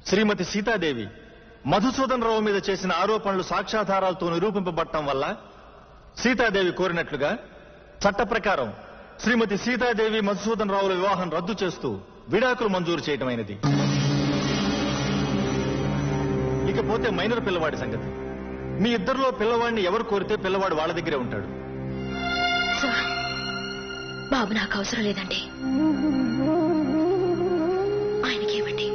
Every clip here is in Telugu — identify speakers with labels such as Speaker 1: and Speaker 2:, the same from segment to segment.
Speaker 1: శ్రీమతి సీతాదేవి మధుసూదన్ రావు మీద చేసిన ఆరోపణలు సాక్ష్యాధారాలతో నిరూపింపబడటం వల్ల సీతాదేవి కోరినట్లుగా చట్ట ప్రకారం శ్రీమతి సీతాదేవి మధుసూదన్ రావుల వివాహం రద్దు చేస్తూ విడాకులు మంజూరు చేయటమైనది. ఇకపోతే మైనర్ పిల్లవాడి సంగతి. మీ ఇద్దరిలో పిల్లవాడిని ఎవరు కోరితే పిల్లవాడు వాళ్ళ దగ్గరే ఉంటాడు.
Speaker 2: బాబు నాకు అవసరం లేదండి, ఆయనకేమండి?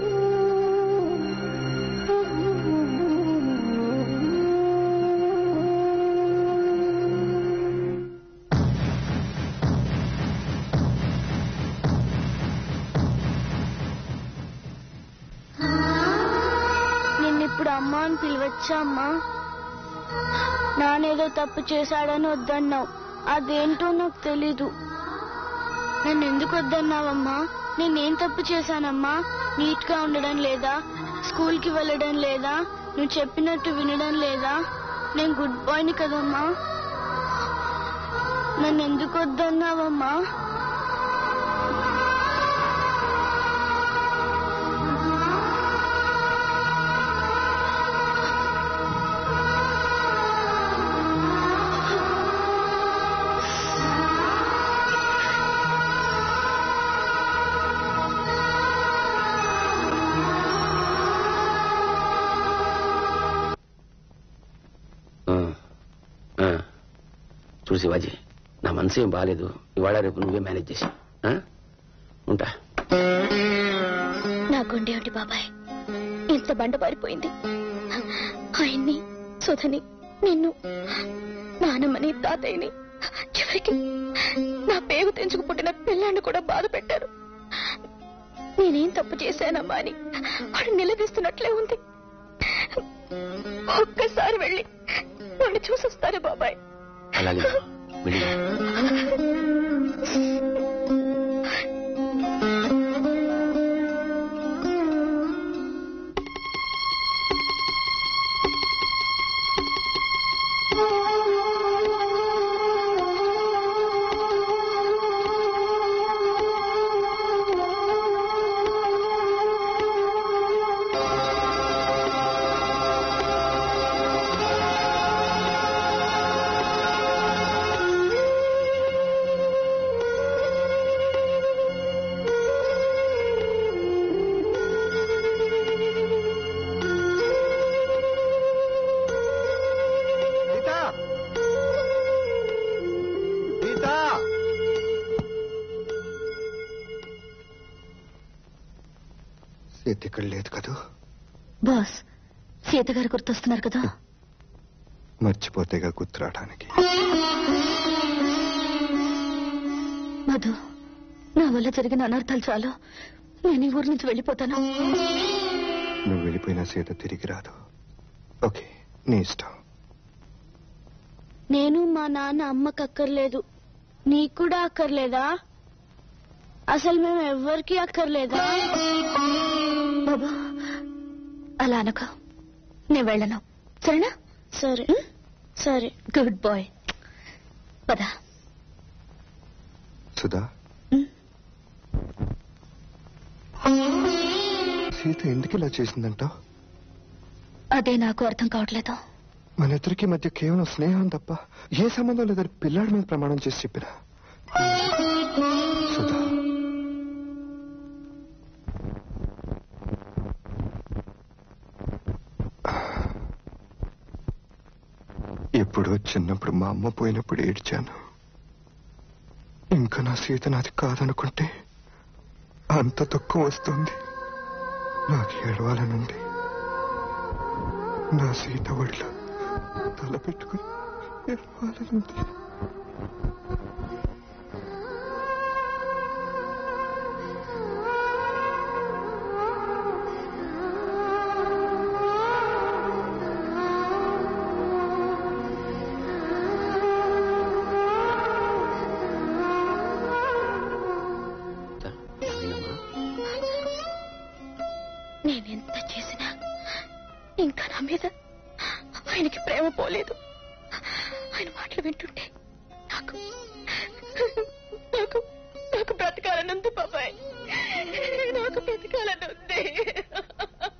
Speaker 3: నిన్నిప్పుడు అమ్మ అని పిలవచ్చా అమ్మా? నానేదో తప్పు చేశాడని వద్దన్నావు, అదేంటో నాకు తెలీదు. నన్ను ఎందుకు వద్దన్నావమ్మా? నేనేం తప్పు చేశానమ్మా? నీట్ గా ఉండడం లేదా? స్కూల్ కి వెళ్ళడం లేదా? నువ్వు చెప్పినట్టు వినడం లేదా? నేను గుడ్ బాయ్ని కదమ్మా. నన్ను ఎందుకు వద్దన్నావమ్మా?
Speaker 4: చూడు శివాజీ, నా మనసు ఏం బాగాలేదు. ఇవాళ రేపు నువ్వే మేనేజ్ చేసి ఉంటా.
Speaker 2: నా గుండె ఒకటి బాబాయ్ ఇంత బండ పారిపోయింది. ఆయన్ని, సుధని, నిన్ను, నానమ్మని, తాతయ్యని, చివరికి నా పేగు తెంచుకు పుట్టిన పిల్లాన్ని కూడా బాధ పెట్టారు. నేనేం తప్పు చేశానమ్మా అని వాడు నిలదీస్తున్నట్లే ఉంది. ఒక్కసారి వెళ్ళి వాడిని చూసొస్తాను బాబాయ్.
Speaker 4: అలాగే
Speaker 5: ఇక్కడ లేదు కదా
Speaker 2: బాస్. సీత గారు గుర్తొస్తున్నారు కదా?
Speaker 5: మర్చిపోతేగా గుర్తురావడానికి.
Speaker 2: మధు, నా వల్ల జరిగిన అనర్థాలు చాలు. నేను ఈ ఊరి నుంచి వెళ్ళిపోతాను.
Speaker 5: నువ్వు వెళ్ళిపోయినా సీత తిరిగి రాదు. ఓకే, నీ ఇష్టం.
Speaker 3: నేను మా నాన్న అమ్మకు అక్కర్లేదు, నీకు కూడా అక్కర్లేదా? అసలు మేము ఎవ్వరికీ అక్కర్లేదా?
Speaker 2: బాబా అలా అనకు, నేను వెళ్ళను. సరేనా?
Speaker 3: సరే సరే.
Speaker 2: Good bye. పదా.
Speaker 5: సుధా, సీత ఎందుకు ఇలా చేసిందంటావు?
Speaker 2: అదే నాకు అర్థం కావట్లేదు.
Speaker 5: మన ఇద్దరికి మధ్య కేవలం స్నేహం తప్ప ఏ సంబంధం లేదని పిల్లాడి మీద ప్రమాణం చేసి చెప్పినా. సుధా, ఎప్పుడో చిన్నప్పుడు మా అమ్మ పోయినప్పుడు ఏడ్చాను. ఇంకా నా సీత నాది కాదనుకుంటే అంత దుఃఖం వస్తుంది. నాకు ఏడవాలనుంది. నా సీత ఒడిలో తల పెట్టుకుని ఏడవాలనుంది.
Speaker 2: నేనెంత చేసినా ఇంకా నా మీద ఆయనకి ప్రేమ పోలేదు. ఆయన మాటలు వింటుంటే నాకు నాకు నాకు బ్రతకాలనుంది బాబాయ్, నాకు బ్రతకాలనుంది.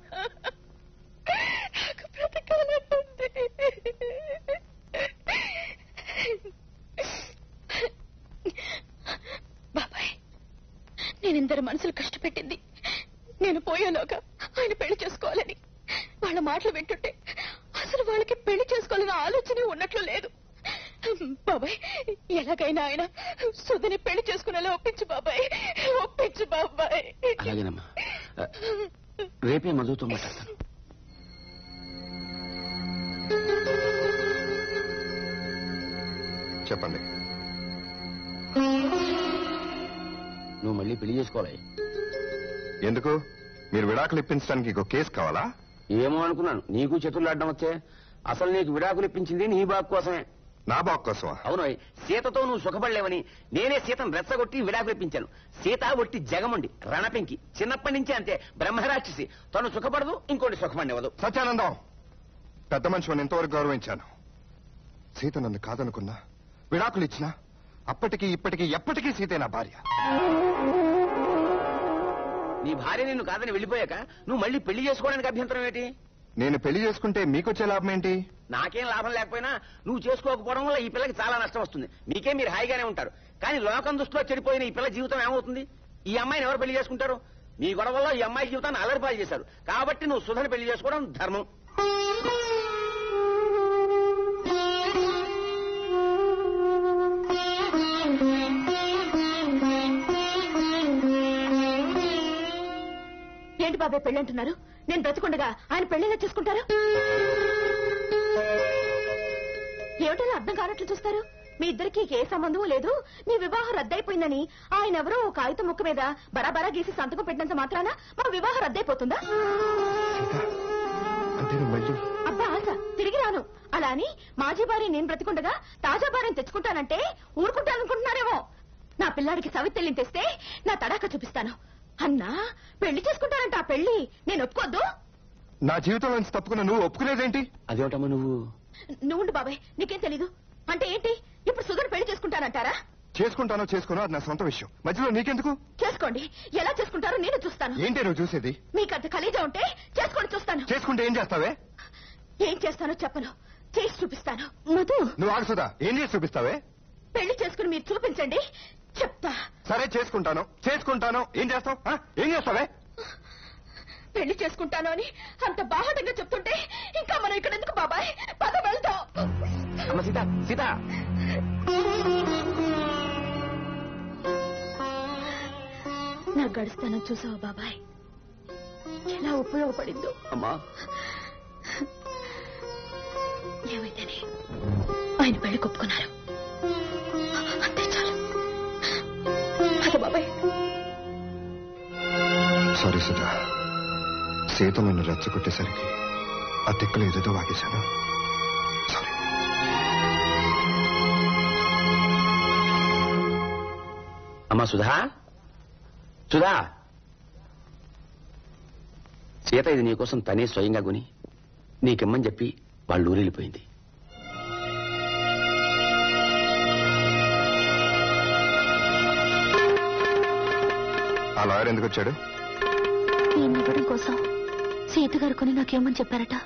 Speaker 2: నేను ఇందరు మనసులు కష్టపెట్టింది నేను పోయేలోగా ఆయన పెళ్లి చేసుకోవాలని. వాళ్ళ మాటలు వింటుంటే అసలు వాళ్ళకి పెళ్లి చేసుకోవాలన్న ఆలోచనే ఉన్నట్లు లేదు. బాబాయ్, ఎలాగైనా ఆయన సుధని పెళ్లి చేసుకునేలా ఒప్పించు బాబాయ్, ఒప్పించు బాబాయ్.
Speaker 4: అలాగేనమ్మా, రేపే మధుతో మాట్లాడతాను.
Speaker 5: చెప్పండి.
Speaker 4: నువ్వు మళ్ళీ పెళ్లి చేసుకోవాలి.
Speaker 5: ఎందుకు? మీరు విడాకులు ఇప్పించడానికి ఇంకో కేసు కావాలా?
Speaker 4: ఏమో అనుకున్నాను, నీకు చేతులు ఆడడం వచ్చే. అసలు నీకు విడాకులు ఇప్పించింది నీ బాగు కోసమే.
Speaker 5: నా బాగు కోసమా?
Speaker 4: అవును, సీతతో నువ్వు సుఖపడలేవని నేనే సీతను రెచ్చగొట్టి విడాకులు ఇప్పించాను. సీత ఒట్టి జగమండి, రణపెంకి, చిన్నప్పటి నుంచే అంతే, బ్రహ్మరాక్షసి. తను సుఖపడదు, ఇంకోటి సుఖపడినవదు.
Speaker 5: సత్యానందం, పెద్ద మనిషిని ఎంతవరకు గౌరవించాను. సీత నన్ను కాదనుకున్నా, విడాకులు ఇచ్చినా అప్పటికి ఇప్పటికీ ఎప్పటికీ సీతే నా భార్య.
Speaker 4: నీ భార్య నిన్ను కాదని వెళ్ళిపోయాక నువ్వు మళ్ళీ పెళ్లి చేసుకోవడానికి అభ్యంతరం ఏంటి?
Speaker 5: నేను పెళ్లి చేసుకుంటే మీకొచ్చే లాభం ఏంటి?
Speaker 4: నాకేం లాభం లేకపోయినా నువ్వు చేసుకోకపోవడం వల్ల ఈ పిల్లకి చాలా నష్టం వస్తుంది. మీకే మీరు హాయిగానే ఉంటారు, కానీ లోకం దృష్టిలో చెడిపోయిన ఈ పిల్ల జీవితం ఏమవుతుంది? ఈ అమ్మాయిని ఎవరు పెళ్లి చేసుకుంటారు? మీ గొడవల్లో ఈ అమ్మాయి జీవితాన్ని అలరిపాలు చేశారు. కాబట్టి నువ్వు సుధని పెళ్లి చేసుకోవడం ధర్మం.
Speaker 2: ఏంటి బాబాయ్ పెళ్లి అంటున్నారు? నేను బ్రతుకుండగా ఆయన పెళ్లిలా చేసుకుంటారు? ఏమిటో అర్థం కానట్లు చూస్తారు. మీ ఇద్దరికి ఏ సంబంధం లేదు, మీ వివాహం రద్దయిపోయిందని ఆయన ఎవరో ఒక కాగితం ముక్క మీద బరాబరా గీసి సంతకం పెట్టినంత మాత్రాన మా వివాహం రద్దయిపోతుందా? అబ్బా ఆశ, తిరిగి రాను. అలా అని మాజీ భార్య నేను బ్రతికుండగా తాజా భార్యను తెచ్చుకుంటానంటే ఊరుకుంటాననుకుంటున్నారేమో. నా పిల్లాడికి సవితెల్లిని తెస్తే నా తడాక చూపిస్తాను. అన్నా పెళ్లి చేసుకుంటానంట. ఆ పెళ్లి నేను ఒప్పుకోద్దు.
Speaker 5: నా జీవితంలో నుంచి తప్పుకున్న నువ్వు ఒప్పుకునేదేంటి?
Speaker 4: అదేమిటమ్మా నువ్వు?
Speaker 2: నువ్వు బాబాయ్, నీకేం తెలీదు అంటే ఏంటి? ఇప్పుడు సుధను పెళ్లి చేసుకుంటానంటారా?
Speaker 5: చేసుకుంటానో చేసుకోనో అది నా సొంత విషయం, మధ్యలో నీకెందుకు?
Speaker 2: చేసుకోండి, ఎలా చేసుకుంటారో నేను చూస్తాను.
Speaker 5: ఏంటి నువ్వు చూసేది?
Speaker 2: మీకంత ఖలీజా ఉంటే చేసుకొని చూస్తాను.
Speaker 5: చేసుకుంటే ఏం చేస్తావే?
Speaker 2: ఏం చేస్తానో చెప్పను, చేసి చూపిస్తాను. మధు,
Speaker 5: నువ్వు ఆగుసుదా, ఏం చేసి చూపిస్తావే?
Speaker 2: పెళ్లి చేసుకుని మీరు చూపించండి, చెప్తా.
Speaker 5: సరే చేసుకుంటాను. ఏం చేస్తావు? ఏం చేస్తావే?
Speaker 2: పెళ్లి చేసుకుంటాను అని అంత బాహటంగా చెప్తుంటే ఇంకా మనం ఇక్కడ ఎందుకు బాబాయ్? పద వెళ్తాం.
Speaker 4: అమ్మ సీత, సీత,
Speaker 2: నా గడుస్తానో చూసావా బాబాయ్, ఎలా ఉపయోగపడిందో.
Speaker 4: అమ్మా
Speaker 2: ఏమైతేనే ఆయన పెళ్లి కొప్పుకున్నారు, అంతే చాలు. అదే బాబాయ్.
Speaker 5: సారీ సుధా, సీత నన్ను రెచ్చగొట్టేసరికి ఆ తిక్కలు ఏదేదో వాగేశాను. సారీ.
Speaker 4: అమ్మా సుధా, సుధా, సీత ఇది నీకోసం తనే స్వయంగా కొని నీకిమ్మని చెప్పి వాళ్ళు ఊరెళ్ళిపోయింది.
Speaker 5: ఆ లాయర్ ఎందుకు వచ్చాడు?
Speaker 2: ఇవ్వడం కోసం సీత గారు కొని నాకేమని చెప్పారట.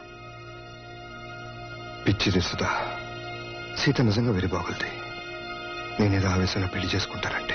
Speaker 5: పిచ్చిది సుధా, సీత నిజంగా వెరీ బాగుంది. నేనేదో ఆవేశంలో పెళ్లి చేసుకుంటానంటే.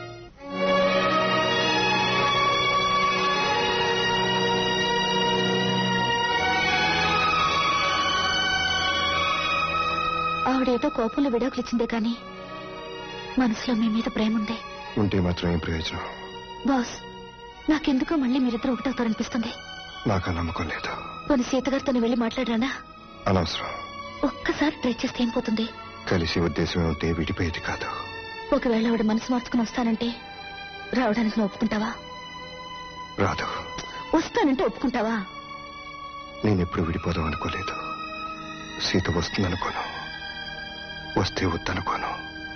Speaker 2: ఆవిడేదో కోపంలో విడాకులు ఇచ్చిందే కానీ మనసులో మీ మీద ప్రేమ ఉందే.
Speaker 5: ఉంటే మాత్రం ఏం ప్రయోజనం?
Speaker 2: బాస్, నాకెందుకో మళ్ళీ మీరిద్దరు ఒకటవుతారనిపిస్తుంది.
Speaker 5: నాకు నమ్మకం లేదు.
Speaker 2: కొన్ని సీతగారితో వెళ్ళి మాట్లాడరానా?
Speaker 5: అనవసరం.
Speaker 2: ఒక్కసారి ట్రై చేస్తే ఏం పోతుంది?
Speaker 5: కలిసి ఉద్దేశం ఉంటే విడిపోయేది కాదు.
Speaker 2: ఒకవేళ ఆవిడ మనసు మార్చుకుని వస్తానంటే రావడానికి నువ్వు ఒప్పుకుంటావా?
Speaker 5: రాదు.
Speaker 2: వస్తానంటే ఒప్పుకుంటావా?
Speaker 5: నేనెప్పుడు విడిపోదాం అనుకోలేదు. సీత వస్తుందనుకోను, వస్తే వద్దనుకోను.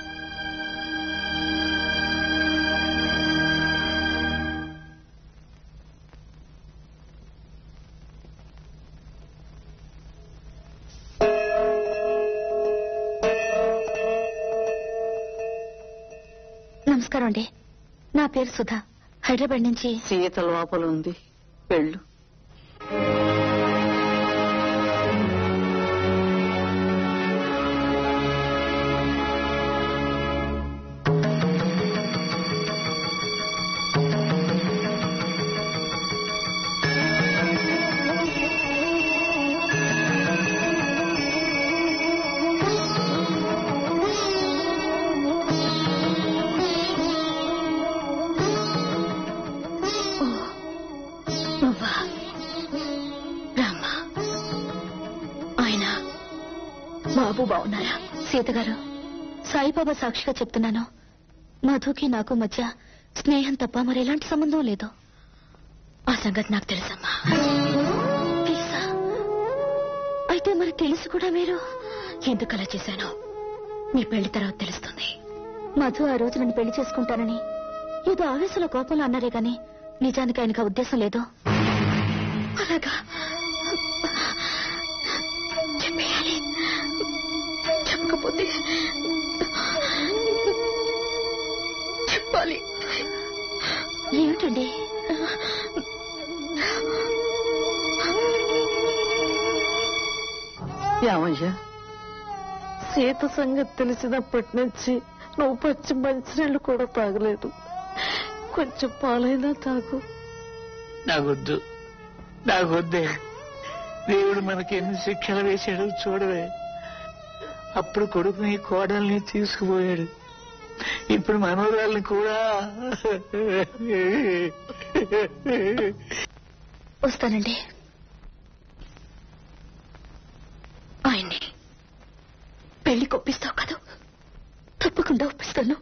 Speaker 2: నమస్కారం అండి, నా పేరు సుధా, హైదరాబాద్ నుంచి.
Speaker 6: సీత లోపల ఉంది, వెళ్ళు.
Speaker 2: బాబు బాగున్నారా? సీత గారు, సాయిబాబా సాక్షిగా చెప్తున్నాను, మధుకి నాకు మధ్య స్నేహం తప్ప మరెలాంటి సంబంధం లేదు. ఆ సంగతి నాకు తెలుసమ్మా. తెలుసా? అయితే మరి తెలుసు కూడా మీరు ఎందుకు అలా చేశాను మీ పెళ్లి తర్వాత తెలుస్తుంది. మధు ఆ రోజు నన్ను పెళ్లి చేసుకుంటానని ఏదో ఆవేశంలో కోపంలో అన్నారే గాని నిజానికి ఆయనకు ఆ ఉద్దేశం లేదు. అలాగా చెప్పేయాలి, చెప్పకపోతే చెప్పాలి. ఏమిటండి?
Speaker 6: ఏమయ్యా, సీత సంగతి తెలిసినప్పటి నుంచి నువ్వు పచ్చి మంచినీళ్ళు కూడా తాగలేదు. కొంచెం పాలైనా తాగు.
Speaker 7: నాకొద్దు, నాకొద్దే. దేవుడు మనకి ఎన్ని శిక్షలు వేశాడు చూడవే. అప్పుడు కొడుకుని కోడల్ని తీసుకుపోయాడు, ఇప్పుడు మనోరాల్ని కూడా.
Speaker 2: వస్తానండి. ఆయన్ని పెళ్లికి ఒప్పిస్తావు కదా? తప్పకుండా ఒప్పిస్తాను.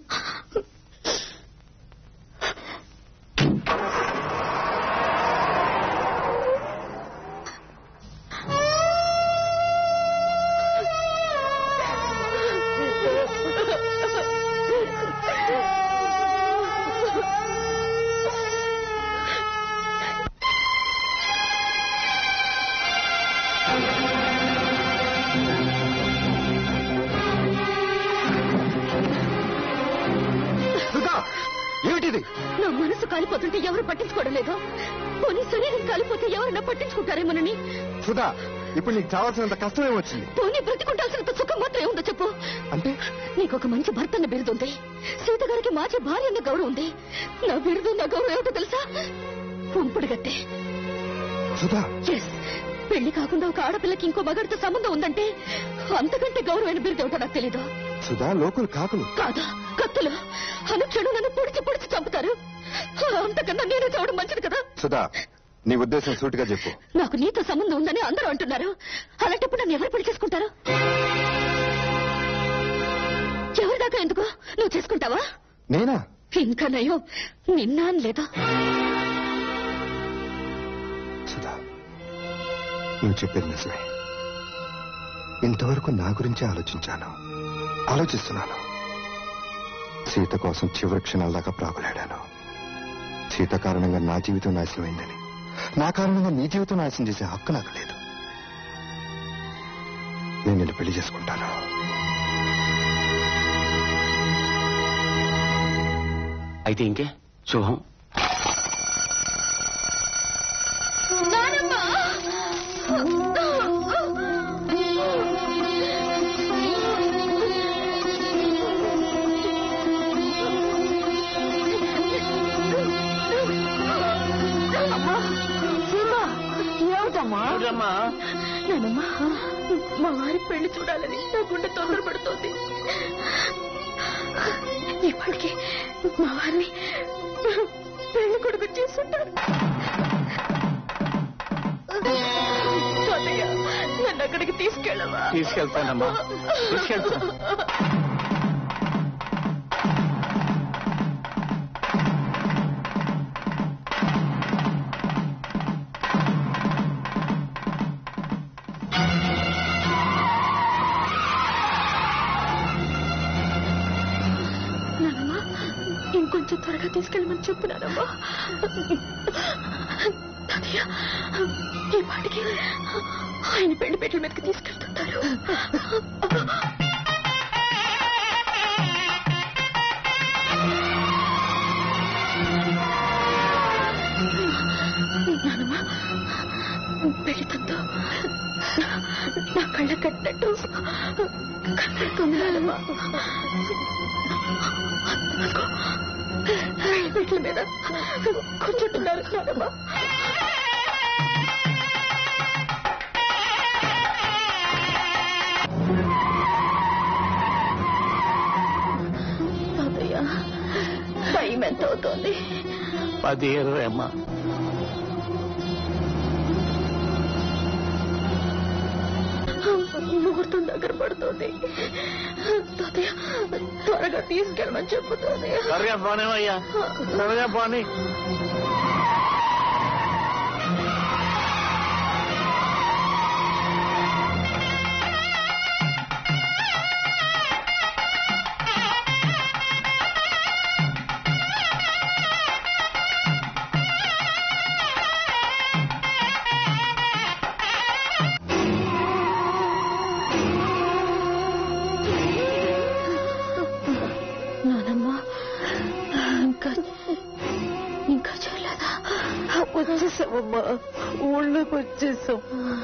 Speaker 5: ఏమిటిది?
Speaker 2: నా మనసు కాలిపోతుంటే ఎవరు పట్టించుకోవడం లేదు. పోనీ శరీరం కాలిపోతే ఎవరైనా పట్టించుకుంటారేమోనని.
Speaker 5: సుధా, ఇప్పుడు నీకు చావాల్సినంత కష్టం ఏమొచ్చింది?
Speaker 2: పోనీ బ్రతికుండాల్సినంత సుఖం మాత్రం ఏముందో చెప్పు.
Speaker 5: అంటే
Speaker 2: నీకు ఒక మంచి భర్త అన్న బిరుదుంది, సీత గారికి మాజీ భార్య అన్న గౌరవం ఉంది. నా బిరుదు, నా గౌరవం ఏమిటో తెలుసా? ఉంపుడుగత్తే.
Speaker 5: సుధా,
Speaker 2: ఎస్, పెళ్లి కాకుండా ఒక ఆడపిల్లకి ఇంకో మగాడితో సంబంధం ఉందంటే అంతకంటే గౌరవమైన బిరుదు ఏమిటో నాకు తెలీదు.
Speaker 5: సుధా, లోకులు కాకులు
Speaker 2: కాదా, కత్తులు. అనుక్షణం నన్ను పొడిచి పొడిచి చంపుతారు. అంతకన్నా నేనే చావడం మంచిది కదా.
Speaker 5: సుధా, నీ ఉద్దేశం సూటిగా చెప్పు.
Speaker 2: నాకు నీతో సంబంధం ఉందని అందరూ అంటున్నారు. అలాంటప్పుడు నన్ను ఎవరు పెళ్లి చేసుకుంటారు? ఎవరి దాకా ఎందుకు? నువ్వు చేసుకుంటావా?
Speaker 5: నేనా?
Speaker 2: ఇంకా నయం, నిన్న లేదా?
Speaker 5: సుధా, నువ్వు చెప్పేది నిజమే. ఇంతవరకు నా గురించే ఆలోచిస్తున్నాను. సీత కోసం చివరి క్షణాల దాకా ప్రాకులాడాను. సీత కారణంగా నా జీవితం నాశనమైందని, నా కారణంగా నీ జీవితం నాశనం చేసే హక్కు నాకు లేదు. నేను నిన్ను పెళ్లి చేసుకుంటాను.
Speaker 4: అయితే ఇంకే శుభం.
Speaker 2: నానమ్మా, మా వారి పెళ్లి చూడాలని నా గుండె తొందరపడుతోంది. ఇప్పటికీ మా వారిని పెళ్లి కొడుకు చేస్తుంటారు. నన్ను అక్కడికి తీసుకెళ్ళవా?
Speaker 7: తీసుకెళ్తానమ్మా, తీసుకెళ్తాను.
Speaker 2: ఇంకొంచెం త్వరగా తీసుకెళ్ళమని చెప్పున్నానమ్మా. ఈ పాటికి ఆయన పెళ్లి పెట్టల మీదకి తీసుకెళ్తుంటారు. నానమ్మా, పెళ్లి తంతో నా కళ్ళ కట్టినట్టు కనపడుతుంది నానమ్మా. వీట్ల మీద కూర్చుంటున్నారు నానమ్మా. తాతయ్య, టైం ఎంత అవుతోంది?
Speaker 7: 10:20 అమ్మా.
Speaker 2: ముహూర్తం దగ్గర పడుతుంది. తాతయ్య త్వరగా తీసుకెళ్ళమని చెప్పు తాతయ్య.
Speaker 7: త్వరగా పోనేవయ్యా, త్వరగా పోనీ.
Speaker 2: ఇంకా చేయలేదా?
Speaker 6: వచ్చేసామమ్మా, ఊళ్ళోకి వచ్చేసాం.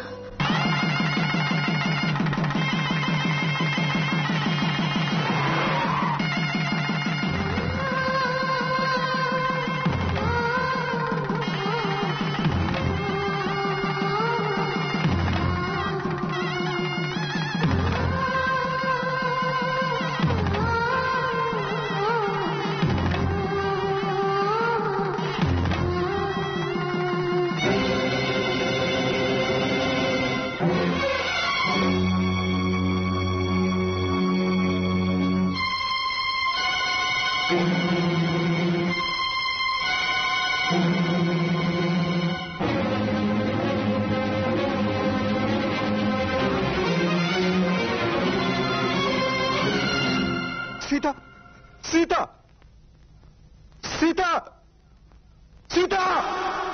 Speaker 5: సీత సీత సీత సీత